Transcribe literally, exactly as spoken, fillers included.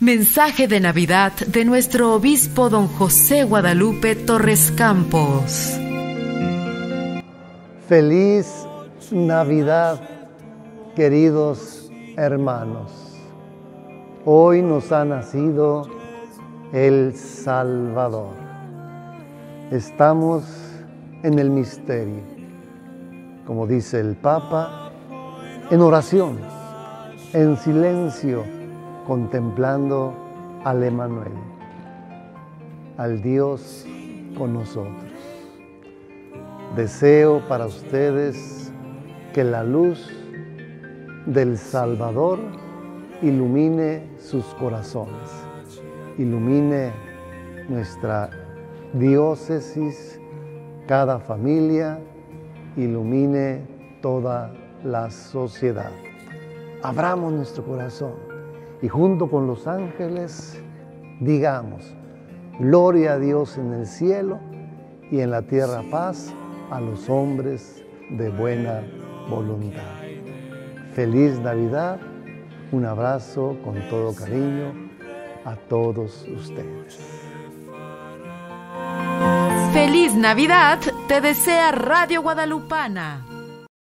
Mensaje de Navidad de nuestro obispo don José Guadalupe Torres Campos. Feliz Navidad, queridos hermanos. Hoy nos ha nacido el Salvador. Estamos en el misterio, como dice el Papa, en oración, en silencio, contemplando al Emmanuel, al Dios con nosotros. Deseo para ustedes que la luz del Salvador ilumine sus corazones, ilumine nuestra diócesis, cada familia, ilumine toda la sociedad. Abramos nuestro corazón y junto con los ángeles digamos: gloria a Dios en el cielo y en la tierra paz a los hombres de buena voluntad. Feliz Navidad, un abrazo con todo cariño a todos ustedes. Feliz Navidad te desea Radio Guadalupana.